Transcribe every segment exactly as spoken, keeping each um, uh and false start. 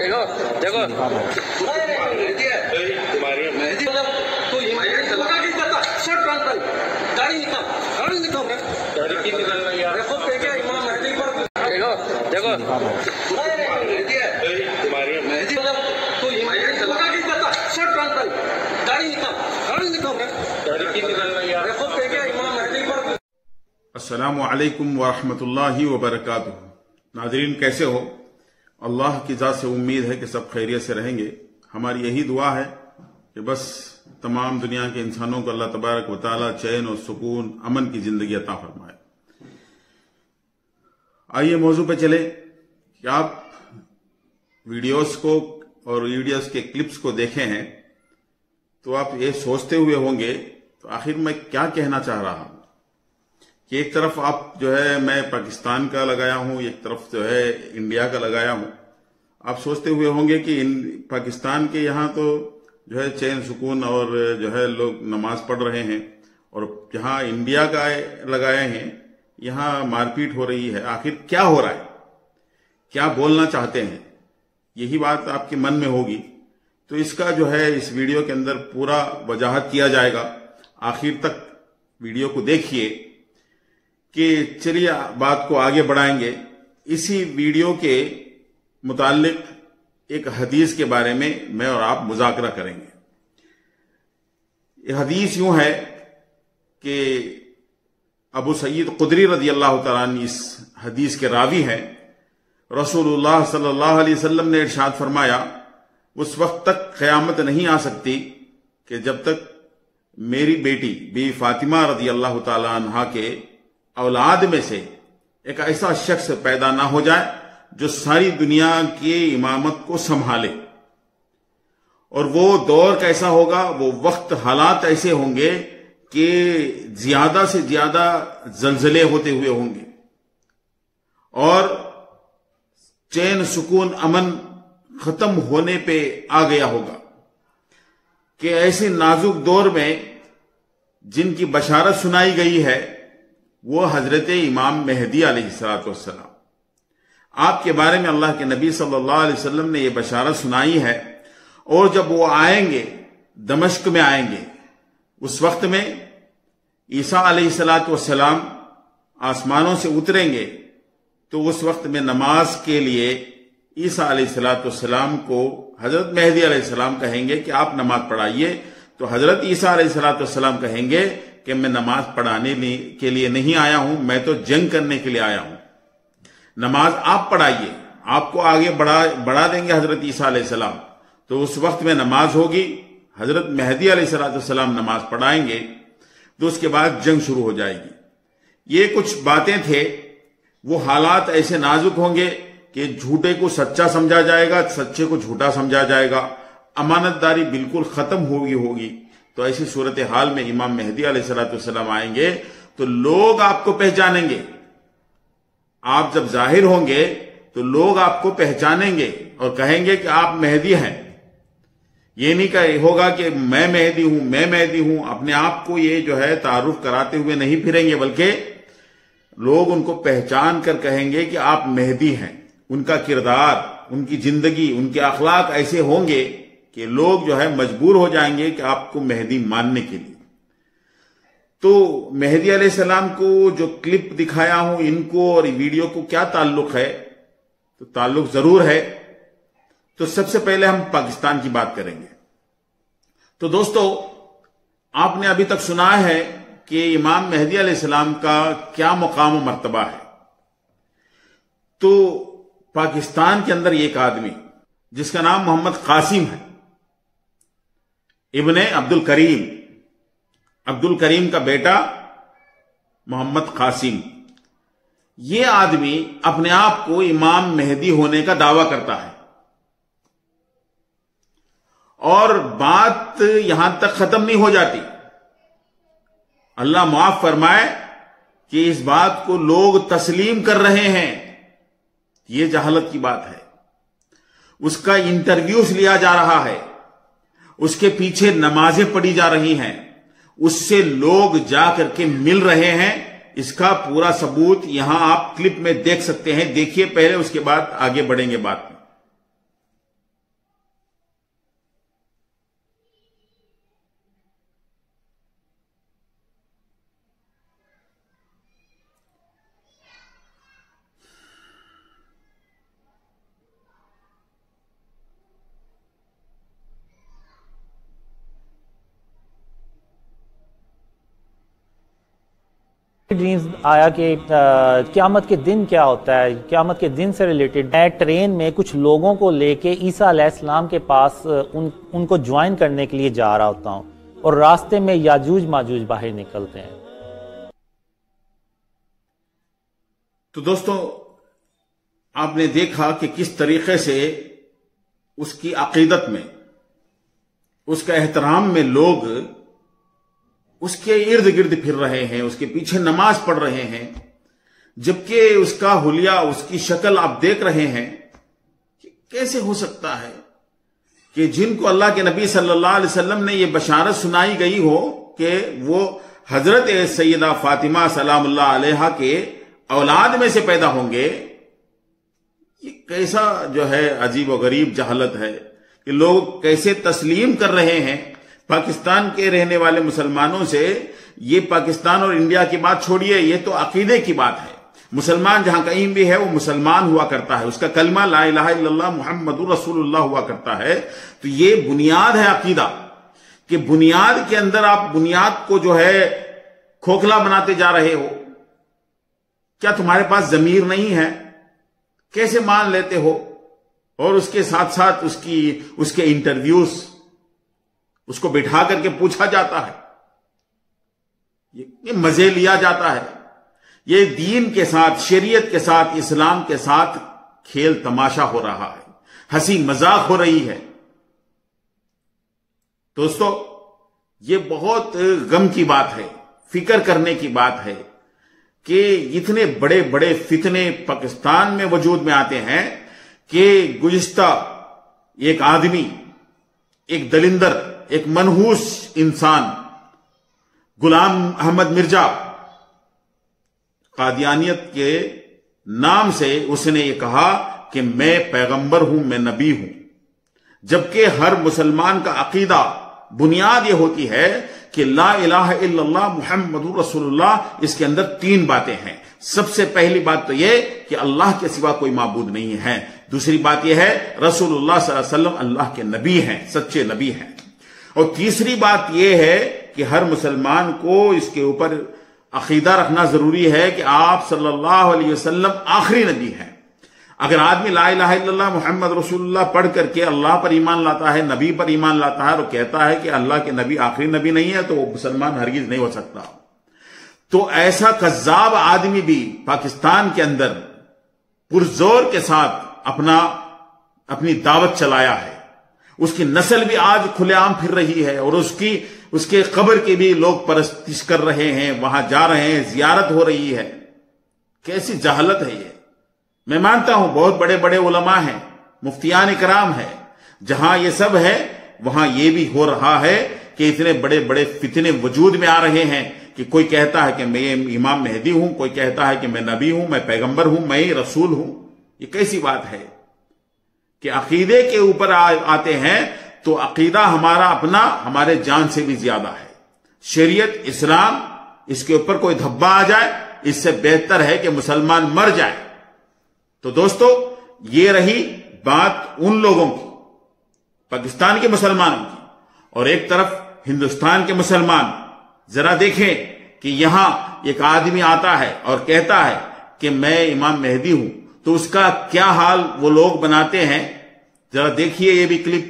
देखो देखो गाड़ी निकाल गाड़ी निकाल गाड़ी की निकाल यार देखो क्या इमाम महदी पर देखो देखो महदी तो गाड़ी निकाल गाड़ी निकाल गाड़ी की निकाल यार देखो क्या इमाम महदी पर। अस्सलामु अलैकुम वरहमतुल्लाहि वबरकातुहू। नाज़रीन, कैसे हो? अल्लाह की ज़ात से उम्मीद है कि सब खैरियत से रहेंगे। हमारी यही दुआ है कि बस तमाम दुनिया के इंसानों को अल्लाह तबारक व तआला चैन और सुकून, अमन की जिंदगी अता फरमाए। आइए मौजू पे चले कि आप वीडियोस को और वीडियोस के क्लिप्स को देखे हैं तो आप ये सोचते हुए होंगे तो आखिर मैं क्या कहना चाह रहा हूं कि एक तरफ आप जो है मैं पाकिस्तान का लगाया हूं, एक तरफ जो है इंडिया का लगाया हूं। आप सोचते हुए होंगे कि इन पाकिस्तान के यहां तो जो है चैन सुकून और जो है लोग नमाज पढ़ रहे हैं, और जहां इंडिया का लगाए हैं यहां मारपीट हो रही है। आखिर क्या हो रहा है, क्या बोलना चाहते हैं, यही बात आपके मन में होगी। तो इसका जो है इस वीडियो के अंदर पूरा वजाहत किया जाएगा। आखिर तक वीडियो को देखिए कि चलिए बात को आगे बढ़ाएंगे। इसी वीडियो के मुताल्लिक एक हदीस के बारे में मैं और आप मुज़ाकरा करेंगे। यह हदीस यूं है कि अबू सईद खुदरी रज़ी अल्लाह तआला अन्हु इस हदीस के रावी हैं। रसूलुल्लाह सल्लल्लाहु अलैहि वसल्लम ने इरशाद फरमाया, उस वक्त तक क़यामत नहीं आ सकती कि जब तक मेरी बेटी बीवी फातिमा रज़ी अल्लाह तआला अन्हा के औलाद में से एक ऐसा शख्स पैदा ना हो जाए जो सारी दुनिया की इमामत को संभाले। और वो दौर कैसा होगा, वो वक्त हालात ऐसे होंगे कि ज्यादा से ज्यादा जलजले होते हुए होंगे और चैन सुकून अमन खत्म होने पे आ गया होगा कि ऐसे नाजुक दौर में जिनकी बशारत सुनाई गई है वो हजरत इमाम मेहदी अलैहिस्सलातु वस्सलाम। आपके बारे में अल्लाह के नबी सल्लल्लाहु अलैहि वसल्लम ने यह बशारत सुनाई है। और जब वो आएंगे, दमिश्क में आएंगे, उस वक्त में ईसा अलैहिस्सलातु वस्सलाम आसमानों से उतरेंगे तो उस वक्त में नमाज के लिए ईसा अलैहिस्सलातु वस्सलाम को हजरत मेहदी अलैहिस्सलाम कहेंगे कि आप नमाज पढ़ाइए। तो हजरत ईसा अलैहिस्सलातु वस्सलाम कहेंगे कि मैं नमाज पढ़ाने के लिए नहीं आया हूं, मैं तो जंग करने के लिए आया हूं। नमाज आप पढ़ाइए, आपको आगे बढ़ा बढ़ा देंगे हजरत ईसा अलैहिस्सलाम। तो उस वक्त में नमाज होगी, हजरत मेहदी अलैहिस्सलाम नमाज पढ़ाएंगे, तो उसके बाद जंग शुरू हो जाएगी। ये कुछ बातें थे। वो हालात ऐसे नाजुक होंगे कि झूठे को सच्चा समझा जाएगा, सच्चे को झूठा समझा जाएगा, अमानतदारी बिल्कुल खत्म होगी होगी तो ऐसी सूरत हाल में इमाम मेहदी अलैहिस्सलाम आएंगे तो लोग आपको पहचानेंगे। आप जब जाहिर होंगे तो लोग आपको पहचानेंगे और कहेंगे कि आप मेहदी हैं। ये नहीं कहे होगा कि मैं मेहदी हूं, मैं मेहदी हूं। अपने आप को ये जो है तारुफ कराते हुए नहीं फिरेंगे, बल्कि लोग उनको पहचान कर कहेंगे कि आप मेहदी हैं। उनका किरदार, उनकी जिंदगी, उनके अखलाक ऐसे होंगे कि लोग जो है मजबूर हो जाएंगे कि आपको मेहदी मानने के लिए। तो मेहदी अलैहिस्सलाम को जो क्लिप दिखाया हूं, इनको और वीडियो को क्या ताल्लुक है? तो ताल्लुक जरूर है। तो सबसे पहले हम पाकिस्तान की बात करेंगे। तो दोस्तों, आपने अभी तक सुना है कि इमाम मेहदी अलैहिस्सलाम का क्या मुकाम और मर्तबा है। तो पाकिस्तान के अंदर एक आदमी जिसका नाम मोहम्मद कासिम है, इब्ने अब्दुल करीम, अब्दुल करीम का बेटा मोहम्मद कासिम, ये आदमी अपने आप को इमाम मेहदी होने का दावा करता है। और बात यहां तक खत्म नहीं हो जाती। अल्लाह माफ फरमाए कि इस बात को लोग तस्लीम कर रहे हैं। यह जहालत की बात है। उसका इंटरव्यूज लिया जा रहा है, उसके पीछे नमाजें पढ़ी जा रही हैं, उससे लोग जाकर के मिल रहे हैं। इसका पूरा सबूत यहां आप क्लिप में देख सकते हैं। देखिए पहले, उसके बाद आगे बढ़ेंगे बात में। ڈریمز آیا کہ قیامت کے دن کیا ہوتا ہے، قیامت کے دن سے ریلیٹڈ میں ٹرین میں کچھ لوگوں کو لے کے عیسیٰ علیہ السلام کے پاس ان ان کو جوائن کرنے کے لیے جا رہا ہوتا ہوں، اور راستے میں یاجوج ماجوج باہر نکلتے ہیں۔ تو دوستو، آپ نے دیکھا کہ کس طریقے سے اس کی عقیدت میں، اس کا احترام میں لوگ اس کے ارد گرد پھر رہے ہیں، اس کے پیچھے نماز پڑھ رہے ہیں، جبکہ اس کا حلیہ، اس کی شکل آپ دیکھ رہے ہیں کہ کیسے ہو سکتا ہے کہ جن کو اللہ کے نبی صلی اللہ علیہ وسلم نے یہ بشارت سنائی گئی ہو کہ وہ حضرت سیدہ فاطمہ سلام اللہ علیہا کے اولاد میں سے پیدا ہوں گے۔ یہ کیسا جو ہے عجیب و غریب جہالت ہے کہ لوگ کیسے تسلیم کر رہے ہیں۔ پاکستان کے رہنے والے مسلمانوں سے یہ پاکستان اور انڈیا کی بات چھوڑیے، یہ تو عقیدے کی بات ہے۔ مسلمان جہاں کہیں بھی ہے وہ مسلمان ہوا کرتا ہے، اس کا کلمہ لا الہ الا اللہ محمد رسول اللہ ہوا کرتا ہے۔ تو یہ بنیاد ہے عقیدہ، کہ بنیاد کے اندر آپ بنیاد کو جو ہے کھوکھلا بناتے جا رہے ہو۔ کیا تمہارے پاس ضمیر نہیں ہے؟ کیسے مان لیتے ہو؟ اور اس کے ساتھ ساتھ اس کی اس کے انٹرویوز، اس کو بٹھا کر کے پوچھا جاتا ہے، یہ مزے لیا جاتا ہے۔ یہ دین کے ساتھ، شریعت کے ساتھ، اسلام کے ساتھ کھیل تماشا ہو رہا ہے، ہنسی مذاق ہو رہی ہے۔ دوستو، یہ بہت غم کی بات ہے، فکر کرنے کی بات ہے کہ اتنے بڑے بڑے فتنے پاکستان میں وجود میں آتے ہیں کہ گزشتہ ایک آدمی، ایک دلندر، ایک منحوس انسان، غلام احمد مرزا، قادیانیت کے نام سے اس نے یہ کہا کہ میں پیغمبر ہوں، میں نبی ہوں، جبکہ ہر مسلمان کا عقیدہ، بنیاد یہ ہوتی ہے کہ لا الہ الا اللہ محمد رسول اللہ۔ اس کے اندر تین باتیں ہیں۔ سب سے پہلی بات تو یہ کہ اللہ کے سوا کوئی معبود نہیں ہے۔ دوسری بات یہ ہے رسول اللہ صلی اللہ علیہ وسلم اللہ کے نبی ہیں، سچے نبی ہیں۔ اور تیسری بات یہ ہے کہ ہر مسلمان کو اس کے اوپر عقیدہ رکھنا ضروری ہے کہ آپ صلی اللہ علیہ وسلم آخری نبی ہیں۔ اگر آدمی لا الہ الا اللہ محمد رسول اللہ پڑھ کر کے اللہ پر ایمان لاتا ہے، نبی پر ایمان لاتا ہے، اور کہتا ہے کہ اللہ کے نبی آخری نبی نہیں ہے، تو وہ مسلمان ہرگز نہیں ہو سکتا۔ تو ایسا کذاب آدمی بھی پاکستان کے اندر پرزور کے ساتھ اپنا اپنی دعوت چلایا ہے۔ اس کی نسل بھی آج کھلے عام پھر رہی ہے، اور اس کی اس کے قبر کی بھی لوگ پرستش کر رہے ہیں، وہاں جا رہے ہیں، زیارت ہو رہی ہے۔ کیسی جہالت ہے یہ! میں مانتا ہوں بہت بڑے بڑے علماء ہیں، مفتیان کرام ہیں، جہاں یہ سب ہے وہاں یہ بھی ہو رہا ہے کہ اتنے بڑے بڑے فتنے وجود میں آ رہے ہیں کہ کوئی کہتا ہے کہ میں امام مہدی ہوں، کوئی کہتا ہے کہ میں نبی ہوں، میں پیغمبر ہوں، میں رسول ہوں۔ یہ کیسی بات ہے کہ عقیدے کے اوپر آتے ہیں تو عقیدہ ہمارا اپنا ہمارے جان سے بھی زیادہ ہے۔ شریعت، اسلام، اس کے اوپر کوئی دھبا آ جائے اس سے بہتر ہے کہ مسلمان مر جائے۔ تو دوستو، یہ رہی بات ان لوگوں کی، پاکستان کے مسلمانوں کی، اور ایک طرف ہندوستان کے مسلمان۔ ذرا دیکھیں کہ یہاں ایک آدمی آتا ہے اور کہتا ہے کہ میں امام مہدی ہوں، تو اس کا کیا حال وہ لوگ بناتے ہیں۔ ذرا دیکھیے یہ بھی کلپ۔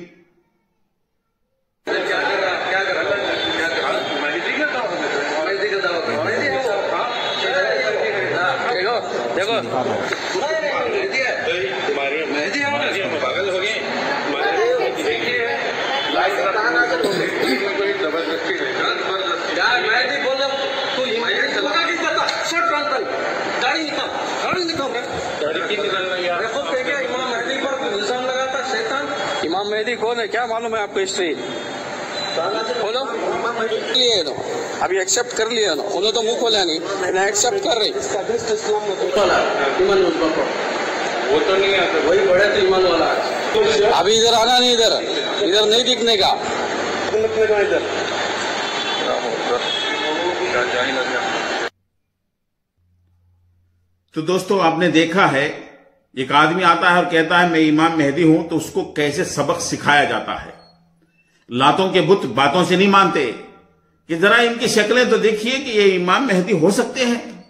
امام مہدی کون ہے کیا معلوم ہے آپ کو؟ ہسٹری بولو، ابھی ایکسپٹ کر لیا نا، انہوں تو منہ کھولا نہیں، ایکسپٹ کر رہی۔ وہ تو نہیں آتا، وہی بڑے تھے ایمان والا۔ ابھی ادھر آنا نہیں، ادھر ادھر نہیں دکھنے کا۔ تو دوستو، آپ نے دیکھا ہے ایک آدمی آتا ہے اور کہتا ہے میں امام مہدی ہوں، تو اس کو کیسے سبق سکھایا جاتا ہے۔ لاتوں کے بت باتوں سے نہیں مانتے، کہ ذرا ان کی شکلیں تو دیکھیے کہ یہ امام مہدی ہو سکتے ہیں۔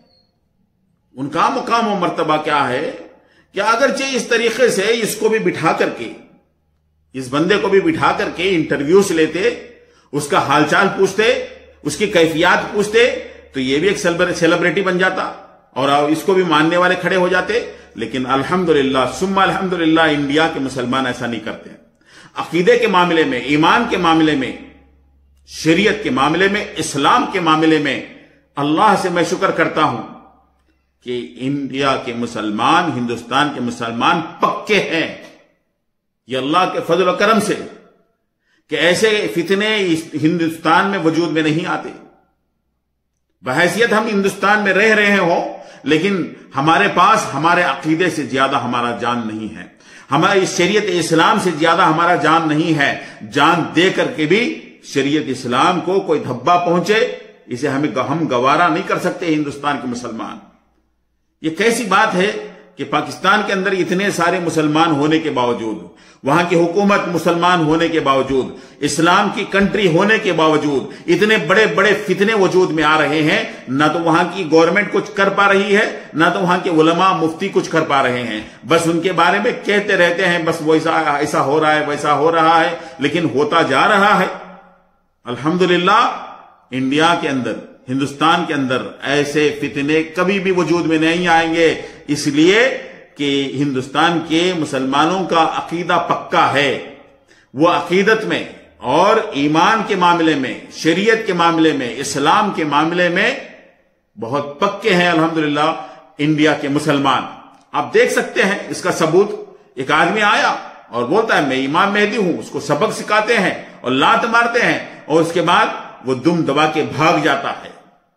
ان کا مقام و مرتبہ کیا ہے کہ اگرچہ اس طریقے سے اس کو بھی بٹھا کر کے اس بندے کو بھی بٹھا کر کے انٹرویوز لیتے، اس کا حال چال پوچھتے، اس کی کیفیات پوچھتے، تو یہ بھی ایک سیلیبریٹی بن جاتا اور اس کو بھی ماننے والے کھڑے ہو جاتے. لیکن الحمدللہ ثم الحمدللہ انڈیا کے مسلمان ایسا نہیں کرتے. عقیدے کے معاملے میں، ایمان کے معاملے میں، شریعت کے معاملے میں، اسلام کے معاملے میں اللہ سے میں شکر کرتا ہوں کہ انڈیا کے مسلمان، ہندوستان کے مسلمان پکے ہیں. یہ اللہ کے فضل و کرم سے کہ ایسے فتنے ہندوستان میں وجود میں نہیں آتے. بحیثیت ہم ہندوستان میں رہ رہے ہوں، لیکن ہمارے پاس ہمارے عقیدے سے زیادہ ہمارا جان نہیں ہے، ہماری شریعت اسلام سے زیادہ ہمارا جان نہیں ہے. جان دے کر کے بھی شریعت اسلام کو کوئی دھبا پہنچے، اسے ہمیں ہم گوارا نہیں کر سکتے. ہندوستان کے مسلمان، یہ کیسی بات ہے کہ پاکستان کے اندر اتنے سارے مسلمان ہونے کے باوجود، وہاں کی حکومت مسلمان ہونے کے باوجود، اسلام کی کنٹری ہونے کے باوجود اتنے بڑے بڑے فتنے وجود میں آ رہے ہیں. نہ تو وہاں کی گورنمنٹ کچھ کر پا رہی ہے، نہ تو وہاں کے علماء مفتی کچھ کر پا رہے ہیں. بس ان کے بارے میں کہتے رہتے ہیں بس ویسا ایسا ہو رہا ہے، ویسا ہو رہا ہے، لیکن ہوتا جا رہا ہے. الحمدللہ انڈیا کے اندر، ہندوستان کے اندر ایسے فتنے کبھی بھی وجود میں نہیں آئیں گے، اس لیے کہ ہندوستان کے مسلمانوں کا عقیدہ پکا ہے. وہ عقیدت میں اور ایمان کے معاملے میں، شریعت کے معاملے میں، اسلام کے معاملے میں بہت پکے ہیں الحمدللہ انڈیا کے مسلمان. آپ دیکھ سکتے ہیں اس کا ثبوت. ایک آدمی آیا اور بولتا ہے میں امام مہدی ہوں، اس کو سبق سکھاتے ہیں اور لات مارتے ہیں، اور اس کے بعد وہ دم دبا کے بھاگ جاتا ہے.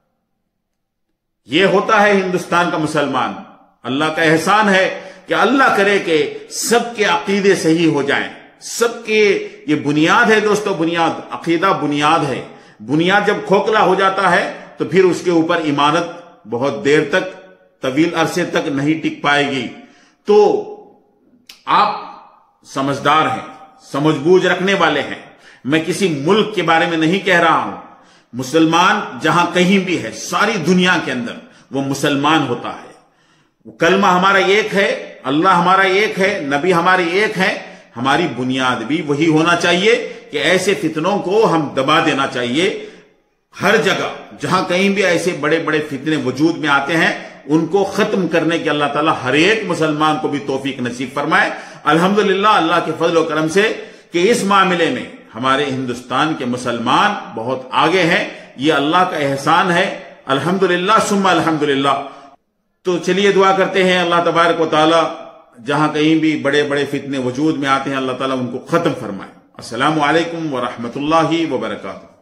یہ ہوتا ہے ہندوستان کا مسلمان. اللہ کا احسان ہے کہ اللہ کرے کہ سب کے عقیدے صحیح ہو جائیں. سب کے یہ بنیاد ہے دوستو، بنیاد، عقیدہ بنیاد ہے. بنیاد جب کھوکھلا ہو جاتا ہے تو پھر اس کے اوپر عمارت بہت دیر تک، طویل عرصے تک نہیں ٹک پائے گی. تو آپ سمجھدار ہیں، سمجھ بوجھ رکھنے والے ہیں. میں کسی ملک کے بارے میں نہیں کہہ رہا ہوں. مسلمان جہاں کہیں بھی ہے، ساری دنیا کے اندر وہ مسلمان ہوتا ہے. کلمہ ہمارا ایک ہے، اللہ ہمارا ایک ہے، نبی ہمارے ایک ہے. ہماری بنیاد بھی وہی ہونا چاہیے کہ ایسے فتنوں کو ہم دبا دینا چاہیے. ہر جگہ جہاں کہیں بھی ایسے بڑے بڑے فتنے وجود میں آتے ہیں، ان کو ختم کرنے کے اللہ تعالیٰ ہر ایک مسلمان کو بھی توفیق نصیب فرمائے. الحمدللہ اللہ کے فضل و کرم سے کہ اس معاملے میں ہمارے ہندوستان کے مسلمان بہت آگے ہیں. یہ اللہ کا احسان ہے الحمدللہ ثم الحمدللہ. تو چلیے دعا کرتے ہیں اللہ تبارک و تعالی جہاں کہیں بھی بڑے بڑے فتنے وجود میں آتے ہیں اللہ تعالیٰ ان کو ختم فرمائے. السلام علیکم ورحمۃ اللہ وبرکاتہ.